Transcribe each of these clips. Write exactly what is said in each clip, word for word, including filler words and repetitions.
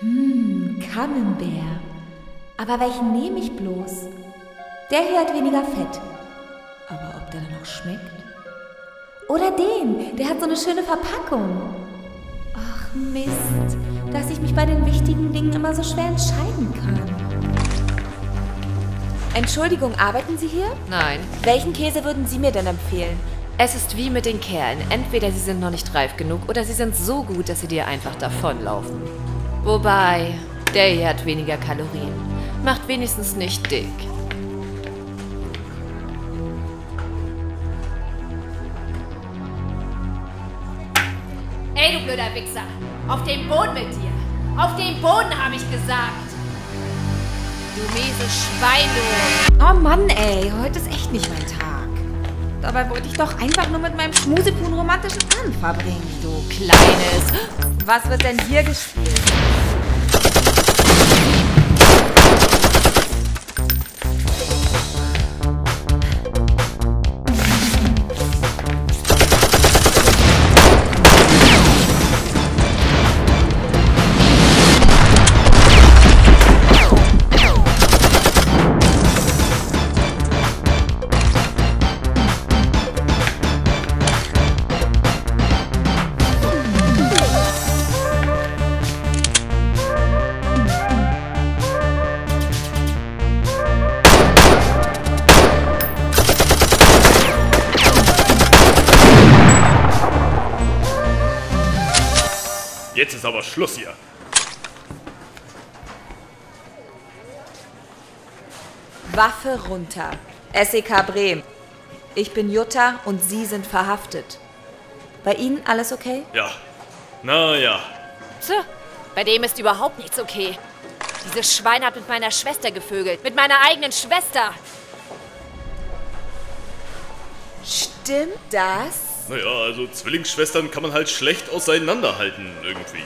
Hm, Camembert. Aber welchen nehme ich bloß? Der hier hat weniger Fett. Aber ob der dann noch schmeckt? Oder den, der hat so eine schöne Verpackung. Ach Mist, dass ich mich bei den wichtigen Dingen immer so schwer entscheiden kann. Entschuldigung, arbeiten Sie hier? Nein. Welchen Käse würden Sie mir denn empfehlen? Es ist wie mit den Kerlen. Entweder sie sind noch nicht reif genug oder sie sind so gut, dass sie dir einfach davonlaufen. Wobei, der hier hat weniger Kalorien. Macht wenigstens nicht dick. Ey, du blöder Wichser! Auf den Boden mit dir! Auf den Boden, habe ich gesagt! Du mieses Schwein, du! Oh Mann, ey, heute ist echt nicht mein Tag. Dabei wollte ich doch einfach nur mit meinem Schmusepun romantischen Abend verbringen. Du Kleines! Was wird denn hier gespielt? Jetzt ist aber Schluss hier. Waffe runter. S E K Bremen. Ich bin Jutta und Sie sind verhaftet. Bei Ihnen alles okay? Ja. Na ja. Tja, bei dem ist überhaupt nichts okay. Dieses Schwein hat mit meiner Schwester gevögelt. Mit meiner eigenen Schwester. Stimmt das? Naja, also Zwillingsschwestern kann man halt schlecht auseinanderhalten, irgendwie.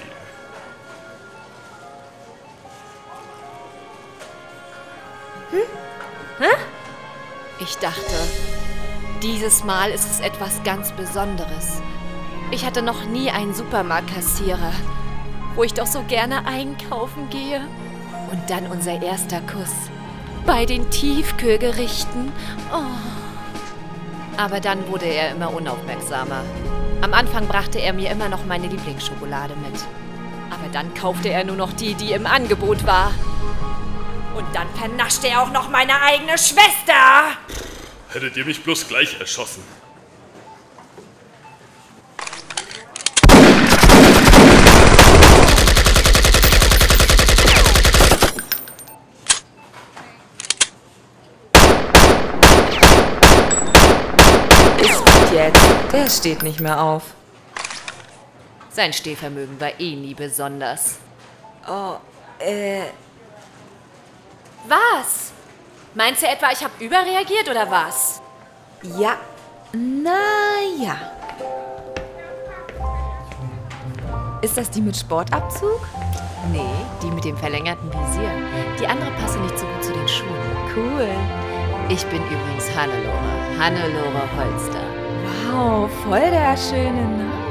Hm? Hä? Ich dachte, dieses Mal ist es etwas ganz Besonderes. Ich hatte noch nie einen Supermarktkassierer, wo ich doch so gerne einkaufen gehe. Und dann unser erster Kuss. Bei den Tiefkühlgerichten. Oh. Aber dann wurde er immer unaufmerksamer. Am Anfang brachte er mir immer noch meine Lieblingsschokolade mit. Aber dann kaufte er nur noch die, die im Angebot war. Und dann vernaschte er auch noch meine eigene Schwester! Hättet ihr mich bloß gleich erschossen. Jetzt. Der steht nicht mehr auf. Sein Stehvermögen war eh nie besonders. Oh, äh... Was? Meinst du etwa, ich habe überreagiert oder was? Ja. Na ja. Ist das die mit Sportabzug? Nee, die mit dem verlängerten Visier. Die andere passe nicht so gut zu den Schuhen. Cool. Ich bin übrigens Hannelore. Hannelore Holster. Wow, voll der schöne Name.